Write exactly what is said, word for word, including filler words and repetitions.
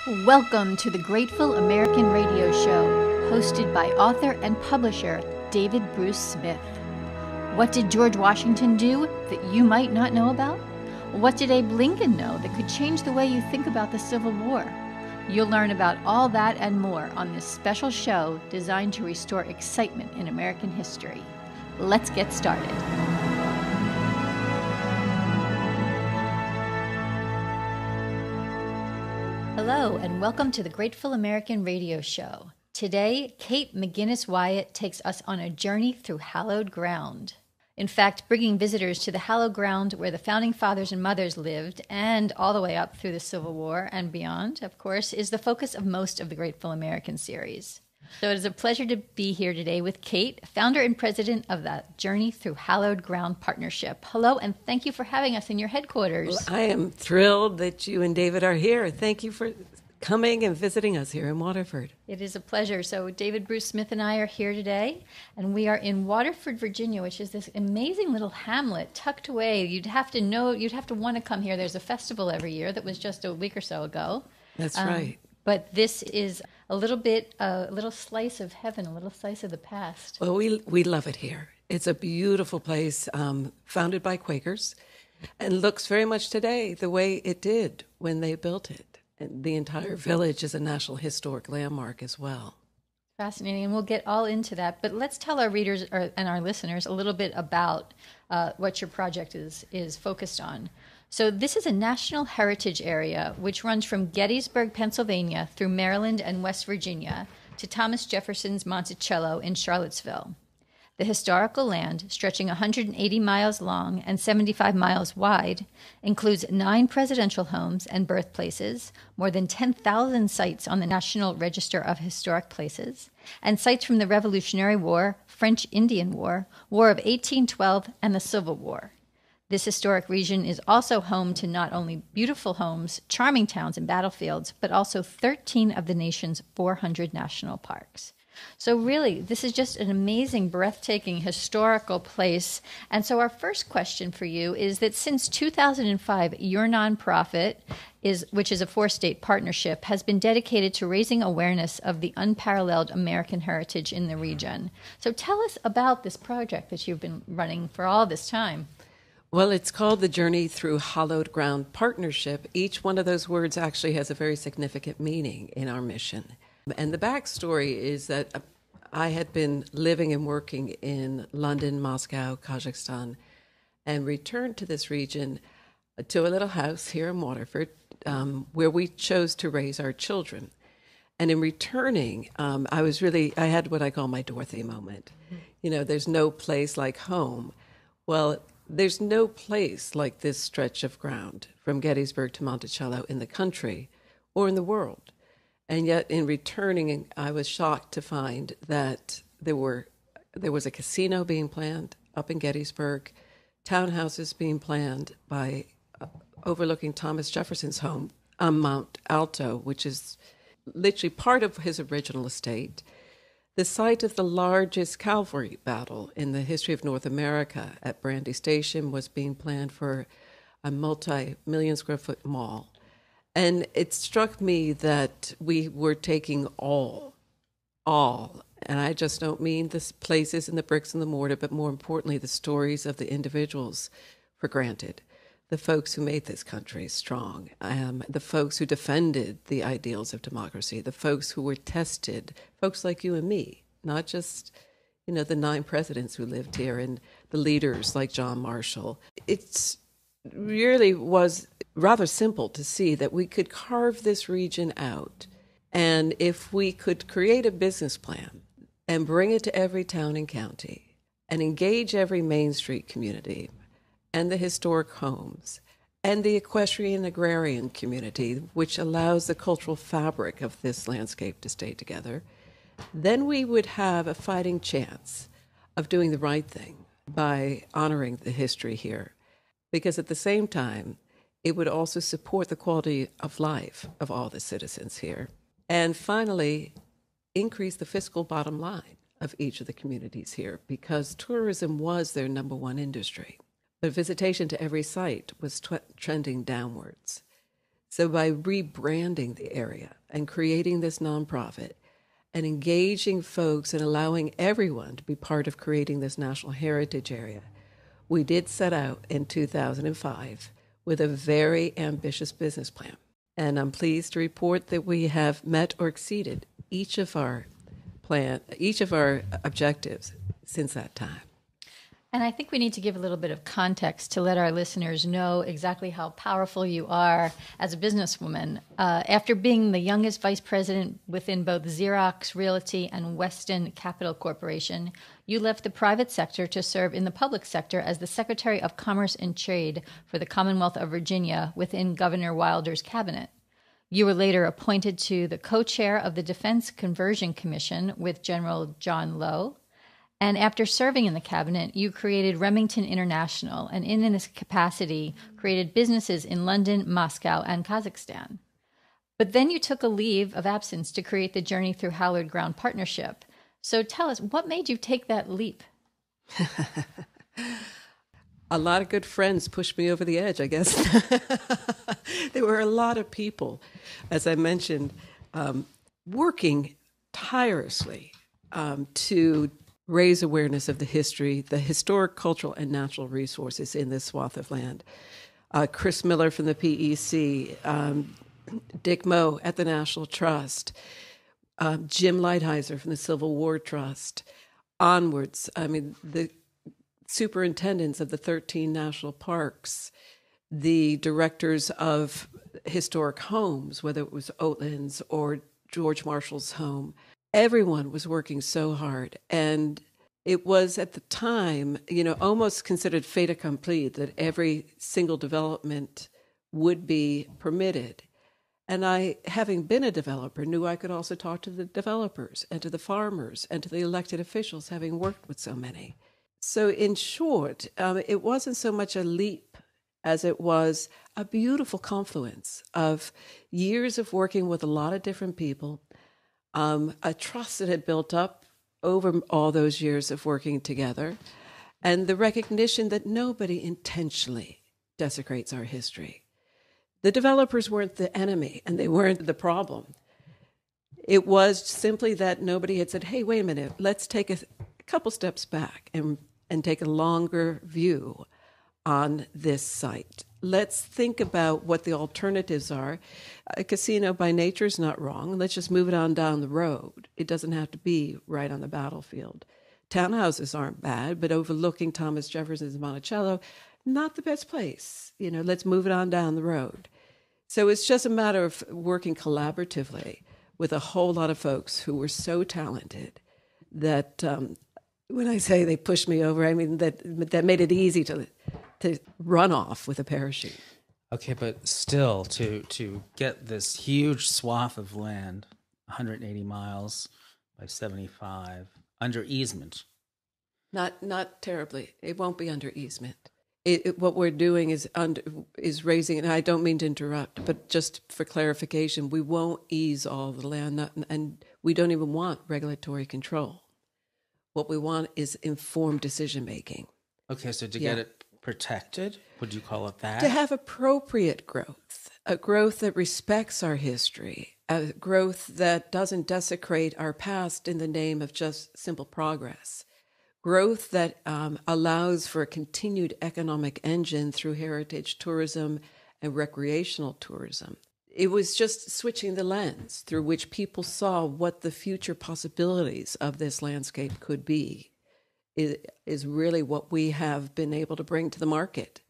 Welcome to the Grateful American Radio Show, hosted by author and publisher David Bruce Smith. What did George Washington do that you might not know about? What did Abe Lincoln know that could change the way you think about the Civil War? You'll learn about all that and more on this special show designed to restore excitement in American history. Let's get started. Hello, and welcome to the Grateful American Radio Show. Today, Cate Magennis Wyatt takes us on a journey through hallowed ground. In fact, bringing visitors to the hallowed ground where the founding fathers and mothers lived, and all the way up through the Civil War and beyond, of course, is the focus of most of the Grateful American series. So it is a pleasure to be here today with Cate, founder and president of that Journey Through Hallowed Ground Partnership. Hello, and thank you for having us in your headquarters. Well, I am thrilled that you and David are here. Thank you for coming and visiting us here in Waterford. It is a pleasure. So David Bruce Smith and I are here today, and we are in Waterford, Virginia, which is this amazing little hamlet tucked away. You'd have to know, you'd have to want to come here. There's a festival every year that was just a week or so ago. That's um, right. But this is a little bit, uh, a little slice of heaven, a little slice of the past. Well, we we love it here. It's a beautiful place, um, founded by Quakers, and looks very much today the way it did when they built it. And the entire village is a National Historic Landmark as well. Fascinating, and we'll get all into that. But let's tell our readers or, and our listeners a little bit about uh, what your project is is focused on. So this is a National Heritage Area which runs from Gettysburg, Pennsylvania, through Maryland and West Virginia to Thomas Jefferson's Monticello in Charlottesville. The historical land, stretching one hundred eighty miles long and seventy-five miles wide, includes nine presidential homes and birthplaces, more than ten thousand sites on the National Register of Historic Places, and sites from the Revolutionary War, French Indian War, War of eighteen twelve, and the Civil War. This historic region is also home to not only beautiful homes, charming towns, and battlefields, but also thirteen of the nation's four hundred national parks. So really, this is just an amazing, breathtaking, historical place. And so our first question for you is that since two thousand five, your nonprofit, is, which is a four-state partnership, has been dedicated to raising awareness of the unparalleled American heritage in the region. So tell us about this project that you've been running for all this time. Well, it's called the Journey Through Hallowed Ground Partnership. Each one of those words actually has a very significant meaning in our mission. And the backstory is that I had been living and working in London, Moscow, Kazakhstan, and returned to this region to a little house here in Waterford um, where we chose to raise our children. And in returning, um, I was really, I had what I call my Dorothy moment. You know, there's no place like home. Well, there's no place like this stretch of ground from Gettysburg to Monticello in the country or in the world. And yet in returning, I was shocked to find that there were there was a casino being planned up in Gettysburg, townhouses being planned by uh, overlooking Thomas Jefferson's home on Mount Alto, which is literally part of his original estate. The site of the largest cavalry battle in the history of North America at Brandy Station was being planned for a multi-million square foot mall. And it struck me that we were taking all, all, and I just don't mean the places and the bricks and the mortar, but more importantly, the stories of the individuals for granted. The folks who made this country strong, um, the folks who defended the ideals of democracy, the folks who were tested, folks like you and me, not just, you know, the nine presidents who lived here and the leaders like John Marshall. It's really was rather simple to see that we could carve this region out. And if we could create a business plan and bring it to every town and county and engage every Main Street community and the historic homes and the equestrian agrarian community, which allows the cultural fabric of this landscape to stay together, then we would have a fighting chance of doing the right thing by honoring the history here. Because at the same time, it would also support the quality of life of all the citizens here. And finally, increase the fiscal bottom line of each of the communities here, because tourism was their number one industry. But visitation to every site was tw- trending downwards. So by rebranding the area and creating this nonprofit and engaging folks and allowing everyone to be part of creating this national heritage area, we did set out in two thousand five with a very ambitious business plan. And I'm pleased to report that we have met or exceeded each of our plan, each of our objectives since that time. And I think we need to give a little bit of context to let our listeners know exactly how powerful you are as a businesswoman. Uh, after being the youngest vice president within both Xerox Realty and Weston Capital Corporation, you left the private sector to serve in the public sector as the Secretary of Commerce and Trade for the Commonwealth of Virginia within Governor Wilder's cabinet. You were later appointed to the co-chair of the Defense Conversion Commission with General John Lowe. And after serving in the cabinet, you created Remington International, and in this capacity, created businesses in London, Moscow, and Kazakhstan. But then you took a leave of absence to create the Journey Through Hallowed Ground Partnership. So tell us, what made you take that leap? A lot of good friends pushed me over the edge, I guess. There were a lot of people, as I mentioned, um, working tirelessly um, to raise awareness of the history, the historic, cultural, and natural resources in this swath of land. Uh, Chris Miller from the P E C, um, Dick Moe at the National Trust, um, Jim Lighthizer from the Civil War Trust, onwards. I mean, the superintendents of the thirteen national parks, the directors of historic homes, whether it was Oatlands or George Marshall's home, everyone was working so hard. And it was at the time, you know, almost considered fait accompli that every single development would be permitted. And I, having been a developer, knew I could also talk to the developers and to the farmers and to the elected officials, having worked with so many. So in short, um, it wasn't so much a leap as it was a beautiful confluence of years of working with a lot of different people, um, a trust that had built up over all those years of working together, and the recognition that nobody intentionally desecrates our history. The developers weren't the enemy, and they weren't the problem. It was simply that nobody had said, hey, wait a minute, let's take a, a couple steps back and, and take a longer view on this site. Let's think about what the alternatives are. A casino by nature is not wrong. Let's just move it on down the road. It doesn't have to be right on the battlefield. Townhouses aren't bad, but overlooking Thomas Jefferson's Monticello, not the best place. You know, let's move it on down the road. So it's just a matter of working collaboratively with a whole lot of folks who were so talented that um, when I say they pushed me over, I mean that that made it easy to to run off with a parachute. Okay, but still, to to get this huge swath of land, one hundred eighty miles by seventy-five, under easement. Not not terribly. It won't be under easement. It, it, what we're doing is under, is raising, and I don't mean to interrupt, but just for clarification, we won't ease all the land, not, and we don't even want regulatory control. What we want is informed decision making. Okay, so to Yeah. get it protected, would you call it that? To have appropriate growth, a growth that respects our history, a growth that doesn't desecrate our past in the name of just simple progress, growth that um, allows for a continued economic engine through heritage tourism and recreational tourism. It was just switching the lens through which people saw what the future possibilities of this landscape could be. Is, is really what we have been able to bring to the market.